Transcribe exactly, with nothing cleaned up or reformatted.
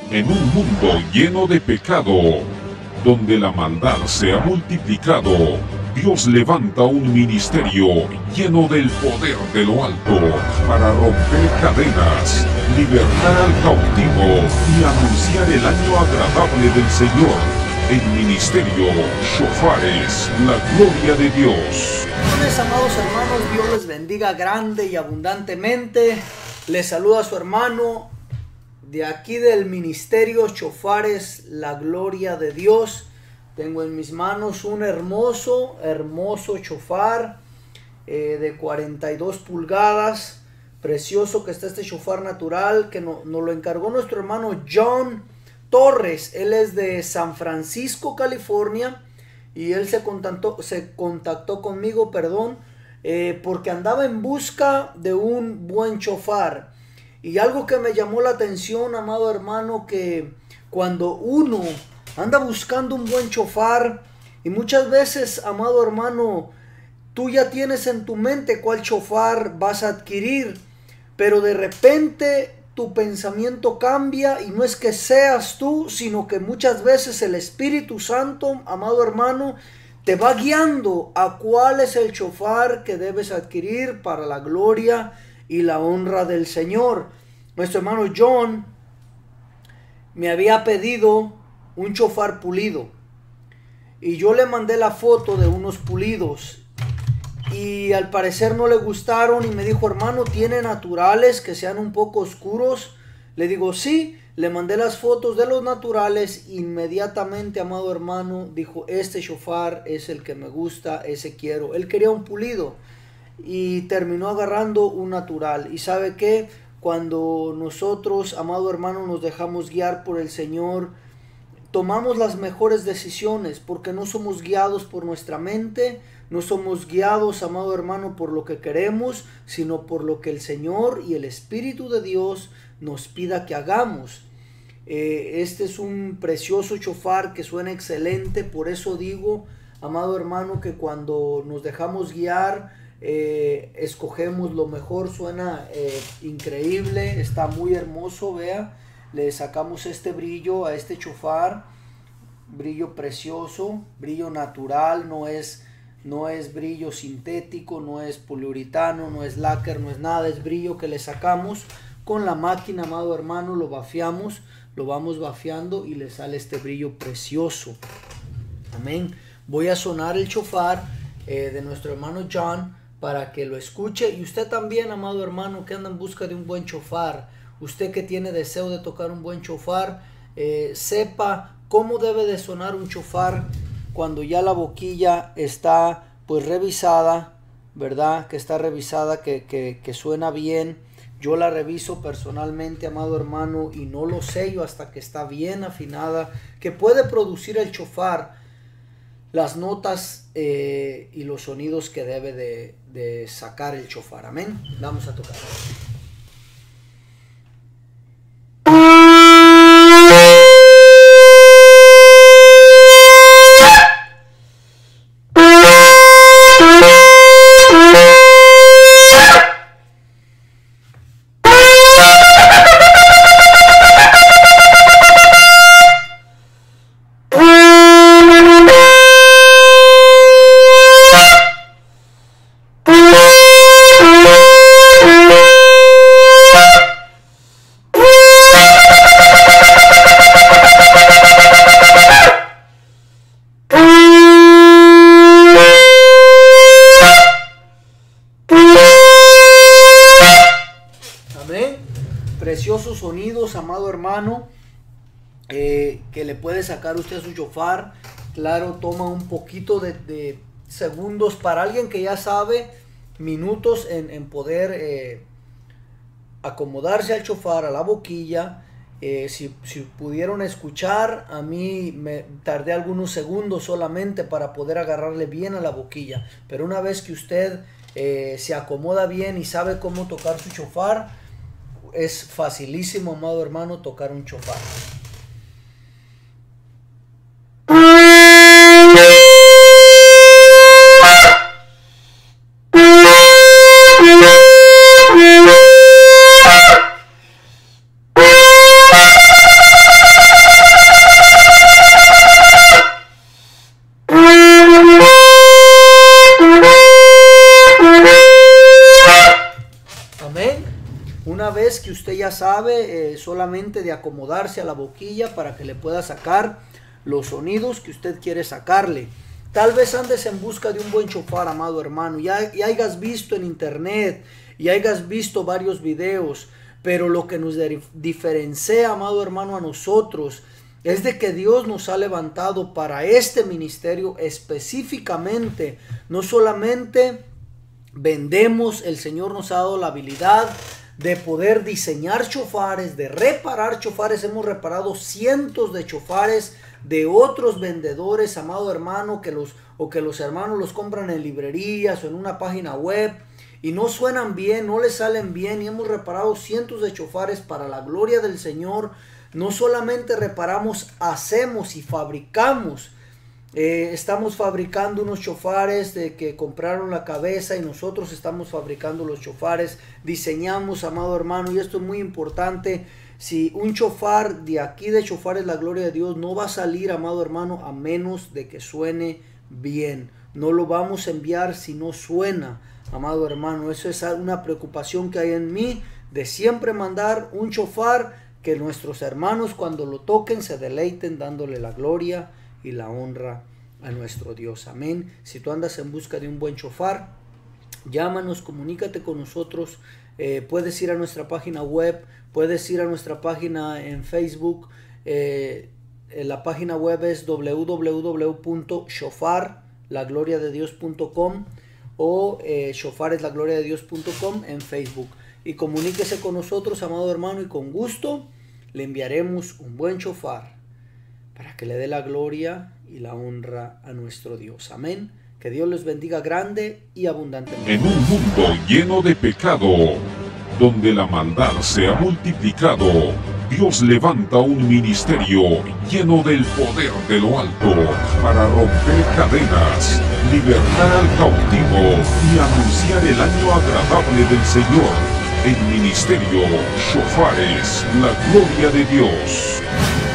En un mundo lleno de pecado, donde la maldad se ha multiplicado, Dios levanta un ministerio lleno del poder de lo alto para romper cadenas, libertar al cautivo y anunciar el año agradable del Señor. El ministerio Shofares, la gloria de Dios. Mis amados hermanos, Dios les bendiga grande y abundantemente. Les saluda a su hermano de aquí del ministerio Shofares, la gloria de Dios. Tengo en mis manos un hermoso, hermoso shofar eh, de cuarenta y dos pulgadas. Precioso que está este shofar natural que no, nos lo encargó nuestro hermano John Torres. Él es de San Francisco, California. Y él se contactó, se contactó conmigo, perdón, eh, porque andaba en busca de un buen shofar. Y algo que me llamó la atención, amado hermano, que cuando uno anda buscando un buen shofar, y muchas veces, amado hermano, tú ya tienes en tu mente cuál shofar vas a adquirir, pero de repente tu pensamiento cambia y no es que seas tú, sino que muchas veces el Espíritu Santo, amado hermano, te va guiando a cuál es el shofar que debes adquirir para la gloria y la honra del Señor. Nuestro hermano John me había pedido un shofar pulido y yo le mandé la foto de unos pulidos y al parecer no le gustaron y me dijo, hermano, ¿tiene naturales que sean un poco oscuros? Le digo, sí. Le mandé las fotos de los naturales. Inmediatamente, amado hermano, dijo, este shofar es el que me gusta, ese quiero. Él quería un pulido y terminó agarrando un natural. ¿Y sabe qué? Cuando nosotros, amado hermano, nos dejamos guiar por el Señor, tomamos las mejores decisiones porque no somos guiados por nuestra mente, no somos guiados, amado hermano, por lo que queremos, sino por lo que el Señor y el Espíritu de Dios nos pida que hagamos. Eh, este es un precioso shofar que suena excelente, por eso digo, amado hermano, que cuando nos dejamos guiar, eh, escogemos lo mejor. Suena eh, increíble, está muy hermoso, vea. Le sacamos este brillo a este shofar, brillo precioso, brillo natural, no es, no es brillo sintético, no es poliuretano, no es láquer, no es nada, es brillo que le sacamos con la máquina, amado hermano, lo bafeamos, lo vamos bafeando y le sale este brillo precioso. Amén. Voy a sonar el shofar eh, de nuestro hermano John para que lo escuche, y usted también, amado hermano, que anda en busca de un buen shofar. Usted que tiene deseo de tocar un buen shofar, eh, sepa cómo debe de sonar un shofar cuando ya la boquilla está pues revisada, ¿verdad? Que está revisada, que, que, que suena bien. Yo la reviso personalmente, amado hermano, y no lo sello hasta que está bien afinada, que puede producir el shofar las notas eh, y los sonidos que debe de, de sacar el shofar. Amén. Vamos a tocar. Preciosos sonidos, amado hermano, eh, que le puede sacar usted a su shofar. Claro, toma un poquito de, de segundos para alguien que ya sabe, minutos en, en poder eh, acomodarse al shofar, a la boquilla. Eh, si, si pudieron escuchar, a mí me tardé algunos segundos solamente para poder agarrarle bien a la boquilla, pero una vez que usted eh, se acomoda bien y sabe cómo tocar su shofar, es facilísimo, amado hermano, tocar un shofar. que usted ya sabe, eh, solamente de acomodarse a la boquilla para que le pueda sacar los sonidos que usted quiere sacarle. Tal vez andes en busca de un buen shofar, amado hermano, ya, y hayas visto en internet, y hayas visto varios videos, pero lo que nos diferencia, amado hermano, a nosotros, es de que Dios nos ha levantado para este ministerio específicamente. No solamente vendemos, el Señor nos ha dado la habilidad de poder diseñar chofares, de reparar chofares. Hemos reparado cientos de chofares de otros vendedores, amado hermano, que los, o que los hermanos los compran en librerías o en una página web y no suenan bien, no les salen bien, y hemos reparado cientos de chofares para la gloria del Señor. No solamente reparamos, hacemos y fabricamos. Eh, estamos fabricando unos chofares de que compraron la cabeza y nosotros estamos fabricando los chofares. Diseñamos, amado hermano, y esto es muy importante. Si un chofar de aquí de Chofares La Gloria de Dios no va a salir, amado hermano, a menos de que suene bien. No lo vamos a enviar si no suena, amado hermano. Eso es una preocupación que hay en mí, de siempre mandar un chofar que nuestros hermanos cuando lo toquen se deleiten dándole la gloria y la honra a nuestro Dios. Amén. Si tú andas en busca de un buen chofar, llámanos, comunícate con nosotros. Eh, puedes ir a nuestra página web, puedes ir a nuestra página en Facebook. Eh, la página web es w w w punto shofar la gloria de dios punto com o eh, shofares la gloria de dios punto com en Facebook. Y comuníquese con nosotros, amado hermano, y con gusto le enviaremos un buen shofar para que le dé la gloria y la honra a nuestro Dios. Amén. Que Dios les bendiga grande y abundantemente. En un mundo lleno de pecado, donde la maldad se ha multiplicado, Dios levanta un ministerio lleno del poder de lo alto para romper cadenas, libertar al cautivo y anunciar el año agradable del Señor. El ministerio Chofares, la gloria de Dios.